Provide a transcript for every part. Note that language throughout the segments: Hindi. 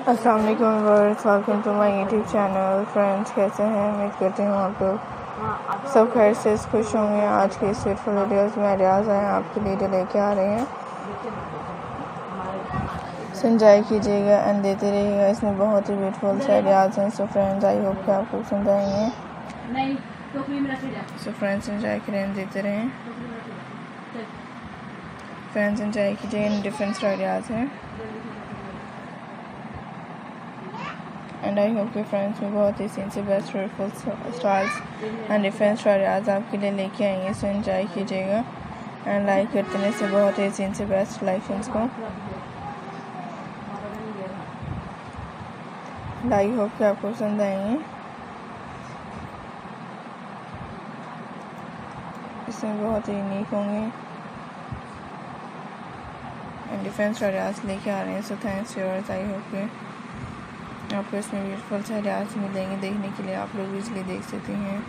अस्सलाम वालेकुम viewers, welcome to my YouTube channel. Friends, कैसे हैं? उम्मीद करती हूँ आप लोग सब खैर से खुश होंगे। आज की इस ब्यूटीफुल वीडियोस में आइडियाज़ हैं आपके लिए जो लेके आ रहे हैं। एंजॉय कीजिएगा एंड देते रहिएगा। इसमें बहुत ही ब्यूटीफुल से आइडियाज़ हैं। सो फ्रेंड्स, आई होप कि आपको पसंद आएंगे। सो फ्रेंड्स, एंजॉय करें, देते रहें। फ्रेंड्स, एंजॉय कीजिएगा। डिफरेंट आइडियाज़ हैं एंड आई होप कि फ्रेंड्स में बहुत ही सीन से best beautiful styles and different ideas आपके लिए लेके आएंगे। सो एंजॉय कीजिएगा एंड लाइक करते हैं से बहुत ही सीन से बेस्ट कलेक्शंस को। आई होप कि आपको पसंद आएंगे। इसमें बहुत ही यूनिक होंगे एंड डिफरेंट आइडियाज़ लेके आ रहे हैं। So thanks viewers. I hope कि आपको इसमें ब्यूटीफुल से आइडियाज़ मिलेंगे देखने के लिए। आप लोग इजली देख सकते हैं।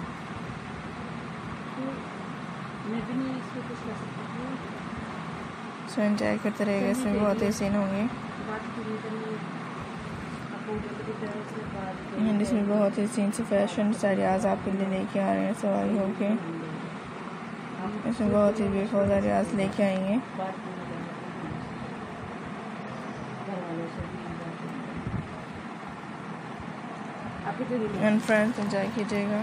सो एंजॉय करते रहेगा। इसमें बहुत ही सीन होंगे एंड इसमें बहुत ही सीन से फैशन आइडियाज़ आपके लिए लेके आ रहे हैं। सो आई होप कि इसमें बहुत ही ब्यूटीफुल आइडियाज़ लेके आएंगे। एंड फ्रेंड्स, एंजॉय कीजिएगा।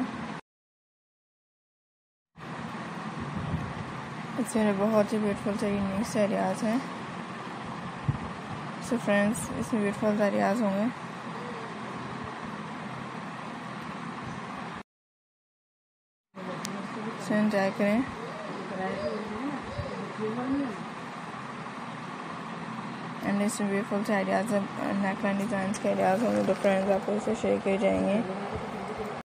इसमें बहुत ही ब्यूटीफुल से यूनिक से आइडियाज़ हैं। सो फ्रेंड्स, इसमें ब्यूटीफुल आइडियाज़ होंगे। सो एंजॉय करें। एंड इसमें ब्यूटीफुल से आइडियाज़ नेकलाइन डिज़ाइंस के आइडियाज़ होंगे तो फ्रेंड्स आपको इसे शेयर किए जाएंगे।